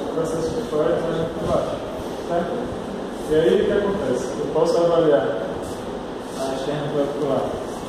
processo de fora e trânsito por baixo. Certo? E aí o que acontece? Eu posso avaliar a externa clavicular.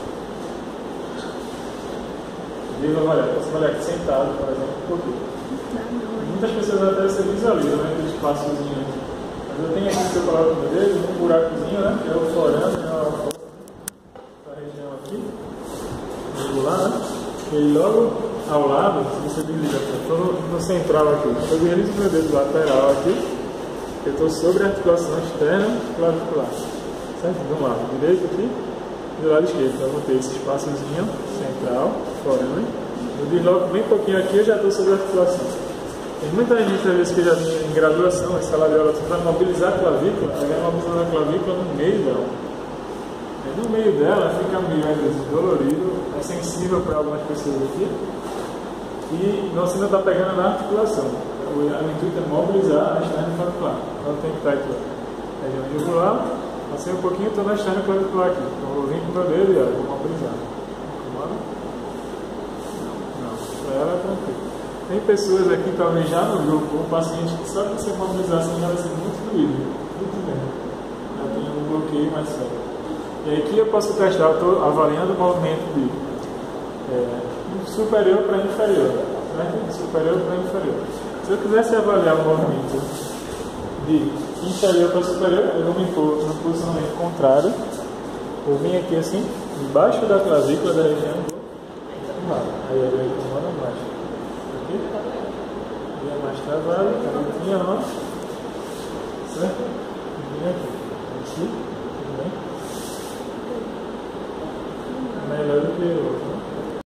Posso avaliar aqui sentado, por exemplo, por quê? Muitas pessoas até se visualizam, né, aquele espaçozinho. Mas eu tenho aqui, se eu coloco no dedo, um buracozinho, né, que é o forame, né, a região aqui, muscular, né, e logo ao lado, se você desliga, eu estou no central aqui, eu deslizo meu dedo lateral aqui, eu estou sobre a articulação externa clavicular, certo? De um lado direito aqui, e do lado esquerdo, então eu vou ter esse espaçozinho central, forame, eu desloco bem pouquinho aqui, eu já estou sobre a articulação. Tem muita gente, às vezes, que já tem em graduação, em sala de aula, para mobilizar a clavícula, aí vai mobilizando a clavícula no meio dela. Aí no meio dela fica meio, às vezes, dolorido, é sensível para algumas pessoas aqui, e você não está pegando na articulação. O intuito é mobilizar a externa clavicular. Então tem que estar aqui, ó, região jugular, passei um pouquinho, estou na externa clavicular aqui. Então eu vou vir com o meu dedo e ó, vou mobilizar. Incomoda? Não, para ela é tranquilo. Tem pessoas aqui, talvez já no grupo, um paciente que só que você mobilizar assim já vai ser muito doído, muito mesmo. Já tem um bloqueio mais sério. E aqui eu posso testar, eu estou avaliando o movimento de superior para inferior, né? Superior para inferior. Se eu quisesse avaliar o movimento de inferior para superior, eu vou me pôr no posicionamento contrário. Eu vim aqui assim, embaixo da clavícula da região do lado. Aí eu venho tomando baixo. Aqui. E é mais travado, a boquinha, ó. Certo? E vim aqui.